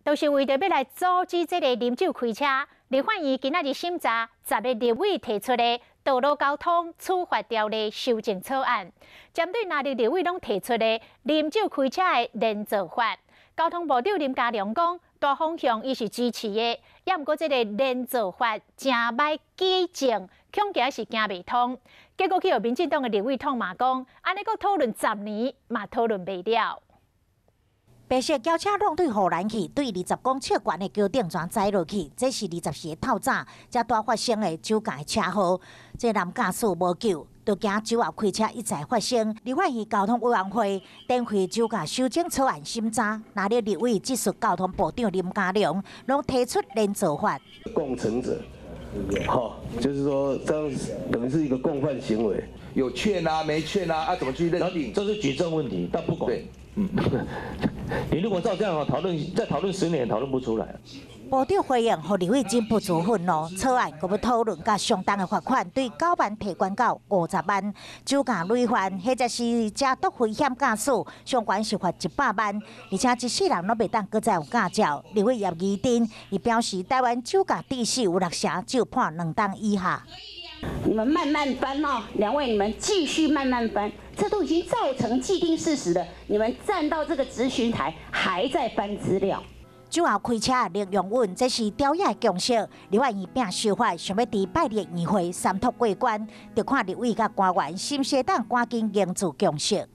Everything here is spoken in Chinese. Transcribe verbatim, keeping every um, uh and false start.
就是为着要来阻止这个啉酒开车。立法院今仔日审查十个立委提出的道路交通处罚条例修正草案，针对哪日立委拢提出的啉酒开车的连坐法，交通部长林佳龙讲，大方向伊是支持的，也毋过这个连坐法真歹举证，恐惊是行袂通。结果去互民进党的立委痛骂讲，安尼阁讨论十年嘛讨论袂了。 白色轿车弄对护栏去，对二十公尺悬的桥顶全栽落去，这是二十四个透早才大发生的酒驾车祸。这男驾驶无救，就惊酒后开车一再发生。立法院交通委员会展开酒驾修正草案审查，那里立委技术交通部长林佳龙拢提出连坐法。 共乘者，好，就是说这样等于是一个共犯行为， 有劝啊，没劝啊，啊怎么去认定？ 这是举证问题，但不管。 对， 嗯，你如果照这样讨论，再讨论十年也讨论不出来。 部长回应，互立委真不足愤怒，草案阁要讨论甲相当的罚款，对九万提悬到五十万。酒驾累犯，或者是加速危险驾驶，上悬是罚一百万，而且一世人拢袂当搁再有驾照。立委叶宜珍伊表示，台湾酒驾致死有六成，只有判两档以下。 你们慢慢翻哦，两位你们继续慢慢翻，这都已经造成既定事实了。你们站到这个质询台还在翻资料。 酒后开车零用稳，这是朝野共识。立法院并修法，想要伫拜日议会三读过关，就看立委甲官员是毋是当赶紧凝聚共识。